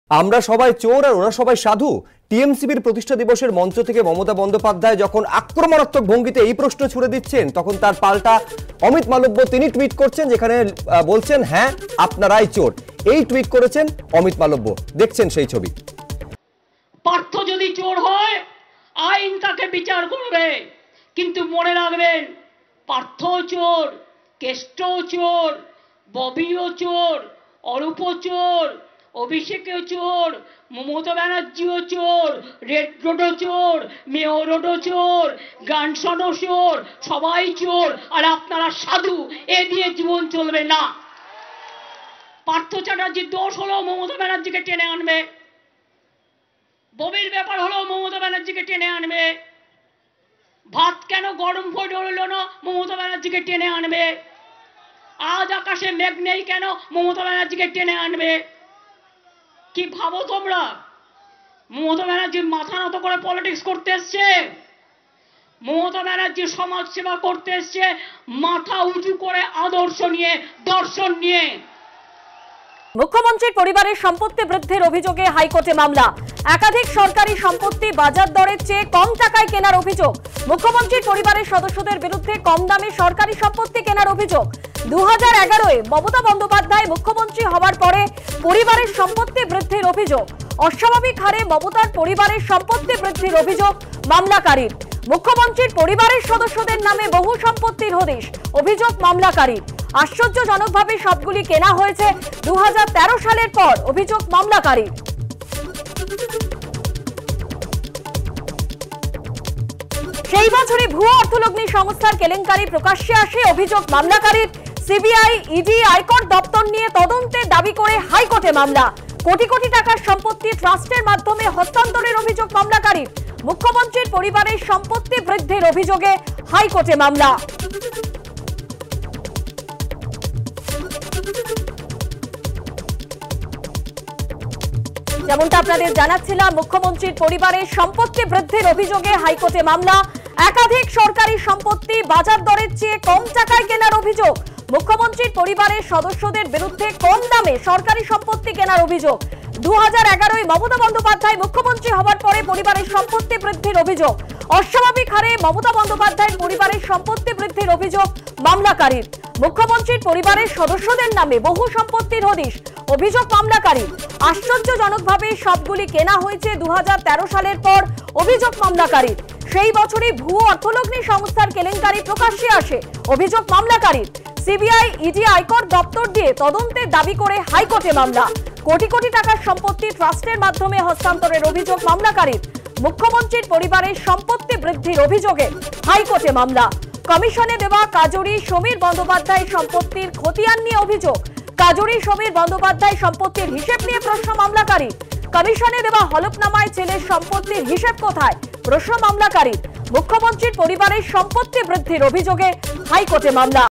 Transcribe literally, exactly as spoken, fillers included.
আমরা সবাই চোর আর ওরা সবাই সাধু। টিএমসিবির প্রতিষ্ঠা দিবসের মঞ্চ থেকে মমতা বন্দ্যোপাধ্যায় যখন আক্রমণাত্মক ভঙ্গিতে এই প্রশ্ন ছুড়ে দিচ্ছেন, তখন তার পাল্টা অমিত মালব্য তিনি টুইট করছেন, যেখানে বলছেন হ্যাঁ আপনারাই চোর। এই টুইট করেছেন অমিত মালব্য। দেখছেন সেই ছবি। পার্থ যদি চোর হয় আইন তাকে বিচার করবে, কিন্তু মনে রাখবেন পার্থ চোর, কেষ্ট চোর, ববিও চোর, অরূপ চোর, অভিষেকও চোর, মমতা ব্যানার্জিও চোর, রেড রোডও চোর, মেয়র রোডও চোর, গ্রান্ডসনও চোর, সবাই চোর। আর আপনারা সাধু, এ দিয়ে জীবন চলবে না। পার্থ চ্যাটার্জির দোষ হলো মমতা ব্যানার্জিকে টেনে আনবে, ববির ব্যাপার হলো মমতা ব্যানার্জিকে টেনে আনবে, ভাত কেন গরম করে হলো না মমতা ব্যানার্জিকে টেনে আনবে, আজ আকাশে মেঘ নেই কেন মমতা ব্যানার্জিকে টেনে আনবে। কি ভাবো তোমরা? মমতা ব্যানার্জি মাথা নত করে পলিটিক্স করতে এসছে, মমতা ব্যানার্জি সমাজ সেবা করতে এসছে মাথা উঁচু করে, আদর্শ নিয়ে, দর্শন নিয়ে। মুখ্যমন্ত্রীর পরিবারের সম্পত্তি বৃদ্ধির অভিযোগে হাইকোর্টে মামলা। একাধিক সরকারি সম্পত্তি বাজার দরের চেয়ে কম টাকায় কেনার অভিযোগ। মুখ্যমন্ত্রীর পরিবারের সদস্যদের বিরুদ্ধে কম দামে সরকারি সম্পত্তি কেনার অভিযোগ। দু হাজার এগারোয় মমতা বন্দ্যোপাধ্যায় মুখ্যমন্ত্রী হওয়ার পরে পরিবারের সম্পত্তি বৃদ্ধির অভিযোগ। অস্বাভাবিক হারে মমতার পরিবারের সম্পত্তি বৃদ্ধির অভিযোগ মামলাকারীর। মুখ্যমন্ত্রীর পরিবারের সদস্যদের নামে বহু সম্পত্তির হদিশ, অভিযোগ মামলাকারীর। আশ্চর্যজনকভাবে সবগুলি কেনা হয়েছে দু হাজার তেরো সালের পর, অভিযোগ মামলাকারীর। সেই বছরই ভুয়ো অর্থলগ্নি সংস্থার কেলেঙ্কারি প্রকাশ্যে আসে, অভিযোগ মামলাকারীর। সিবিআই, ইডি, আয়কর দপ্তর নিয়ে তদন্তের দাবি করে হাইকোর্টে মামলা। কোটি কোটি টাকার সম্পত্তি ট্রাস্টের মাধ্যমে হস্তান্তরের অভিযোগ মামলাকারীর। মুখ্যমন্ত্রীর পরিবারের সম্পত্তি বৃদ্ধির অভিযোগে হাইকোর্টে মামলা। যেমনটা আপনাদের জানাচ্ছিলাম, মুখ্যমন্ত্রীর পরিবারের সম্পত্তি বৃদ্ধির অভিযোগে হাইকোর্টে মামলা। একাধিক সরকারি সম্পত্তি বাজার দরের চেয়ে কম টাকায় কেনার অভিযোগ। মুখ্যমন্ত্রীর পরিবারের সদস্যদের বিরুদ্ধে কম দামে সরকারি সম্পত্তি কেনার অভিযোগ। দু হাজার এগারোয় মমতা বন্দ্যোপাধ্যায় মুখ্যমন্ত্রী হওয়ার পরে পরিবারের সম্পত্তি বৃদ্ধির অভিযোগ। অস্বাভাবিক হারে মমতা বন্দ্যোপাধ্যায়ের পরিবারের সম্পত্তি বৃদ্ধির অভিযোগ মামলাকারীর। মুখ্যমন্ত্রীর পরিবারের সদস্যদের নামে বহু সম্পত্তির হদিশ, অভিযোগ মামলাকারীর। আশ্চর্যজনকভাবে সবগুলি কেনা হয়েছে দু হাজার তেরো সালের পর, অভিযোগ মামলাকারীর। সেই বছরই ভুয়ো অর্থলগ্নি সংস্থার কেলেঙ্কারি প্রকাশ্যে আসে, অভিযোগ মামলাকারীর। সিবিআই, ইডি, আয়কর দপ্তর দিয়ে তদন্তের দাবি করে হাইকোর্টে মামলা। কোটি কোটি টাকার সম্পত্তি ট্রাস্টের মাধ্যমে হস্তান্তরের অভিযোগ মামলাকারীর। মুখ্যমন্ত্রীর পরিবারের সম্পত্তি বৃদ্ধির অভিযোগে হাইকোর্টে মামলা। কমিশনে দেওয়া কাজরি সমীর বন্দ্যোপাধ্যায় সম্পত্তির খতিয়ান নিয়ে অভিযোগ। কাজরি সমীর বন্দ্যোপাধ্যায় সম্পত্তির হিসেব নিয়ে প্রশ্ন মামলাকারী। কমিশনে দেওয়া হলফনামায় ছেলের সম্পত্তির হিসেব কোথায়, প্রশ্ন মামলাকারী। মুখ্যমন্ত্রীর পরিবারের সম্পত্তি বৃদ্ধির অভিযোগে হাইকোর্টে মামলা।